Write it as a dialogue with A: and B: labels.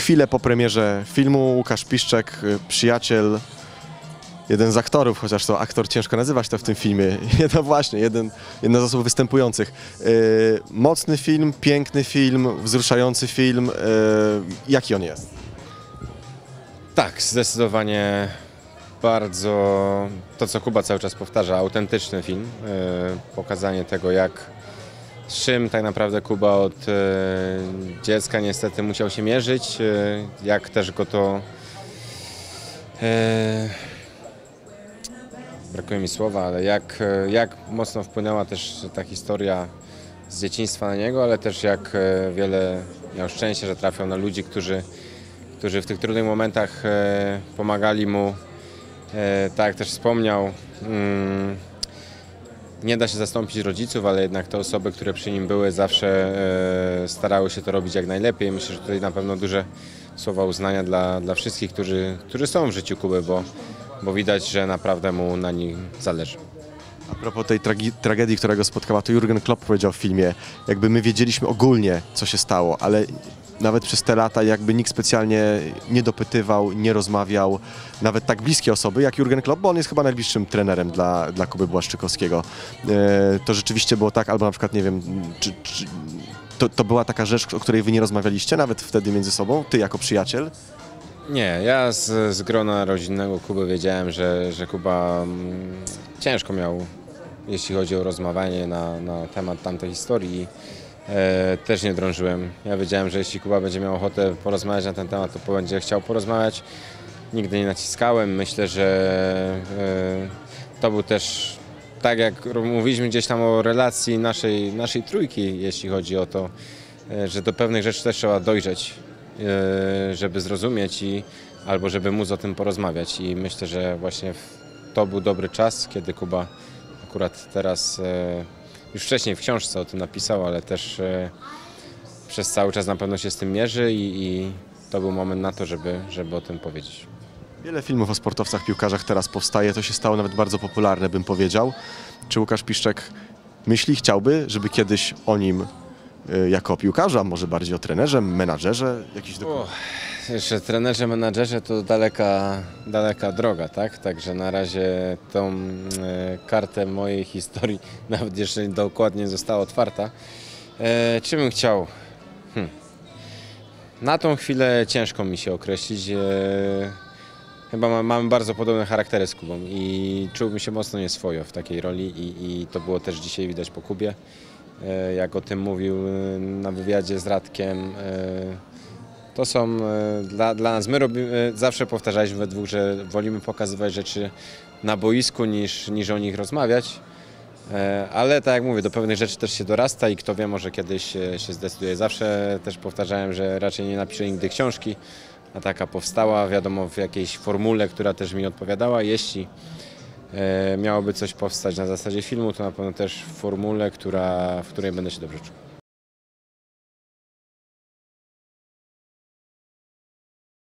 A: chwilę po premierze filmu Łukasz Piszczek, przyjaciel, jeden z aktorów, chociaż to aktor ciężko nazywać to w tym filmie, no właśnie, jedna z osób występujących. Mocny film, piękny film, wzruszający film. Jaki on jest?
B: Tak, zdecydowanie bardzo, to co Kuba cały czas powtarza, autentyczny film. Pokazanie tego, z czym tak naprawdę Kuba od dziecka niestety musiał się mierzyć, jak też go to... Brakuje mi słowa, ale jak mocno wpłynęła też ta historia z dzieciństwa na niego, ale też jak wiele miał szczęścia, że trafiał na ludzi, którzy w tych trudnych momentach pomagali mu. Tak jak też wspomniał, nie da się zastąpić rodziców, ale jednak te osoby, które przy nim były, zawsze starały się to robić jak najlepiej. Myślę, że tutaj na pewno duże słowa uznania dla wszystkich, którzy są w życiu Kuby, bo widać, że naprawdę mu na nich zależy.
A: A propos tej tragedii, która go spotkała, to Jurgen Klopp powiedział w filmie, jakby my wiedzieliśmy ogólnie, co się stało, ale nawet przez te lata jakby nikt specjalnie nie nie rozmawiał, nawet tak bliskie osoby jak Jurgen Klopp, bo on jest chyba najbliższym trenerem dla Kuby Błaszczykowskiego. To rzeczywiście było tak, albo na przykład, nie wiem, czy to była taka rzecz, o której wy nie rozmawialiście nawet wtedy między sobą, ty jako przyjaciel?
B: Nie, ja z grona rodzinnego Kuby wiedziałem, że Kuba ciężko miał, jeśli chodzi o rozmawianie na temat tamtej historii. Też nie drążyłem. Ja wiedziałem, że jeśli Kuba będzie miał ochotę porozmawiać na ten temat, to będzie chciał porozmawiać. Nigdy nie naciskałem. Myślę, że to był też, tak jak mówiliśmy gdzieś tam o relacji naszej trójki, jeśli chodzi o to, że do pewnych rzeczy też trzeba dojrzeć, żeby zrozumieć albo żeby móc o tym porozmawiać. I myślę, że właśnie to był dobry czas, kiedy Kuba akurat teraz, już wcześniej w książce o tym napisał, ale też przez cały czas na pewno się z tym mierzy i to był moment na to, żeby o tym powiedzieć.
A: Wiele filmów o sportowcach, piłkarzach teraz powstaje, to się stało nawet bardzo popularne, bym powiedział. Czy Łukasz Piszczek chciałby, żeby kiedyś o nim jako o piłkarzu, a może bardziej o trenerze, menadżerze jakiś dokument?
B: Jeszcze trenerze, menadżerze to daleka droga, tak? Także na razie tą kartę mojej historii nawet jeszcze dokładnie została otwarta. Czy bym chciał? Na tą chwilę ciężko mi się określić. Chyba mamy bardzo podobne charaktery z Kubą i czułbym się mocno nieswojo w takiej roli i to było też dzisiaj widać po Kubie. Jak o tym mówił na wywiadzie z Radkiem. To są dla nas, my zawsze powtarzaliśmy we dwóch, że wolimy pokazywać rzeczy na boisku niż o nich rozmawiać. Ale tak jak mówię, do pewnych rzeczy też się dorasta i kto wie, może kiedyś się zdecyduje. Zawsze też powtarzałem, że raczej nie napiszę nigdy książki, a taka powstała, wiadomo, w jakiejś formule, która też mi odpowiadała. Jeśli miałoby coś powstać na zasadzie filmu, to na pewno też w formule, w której będę się dobrze czuł.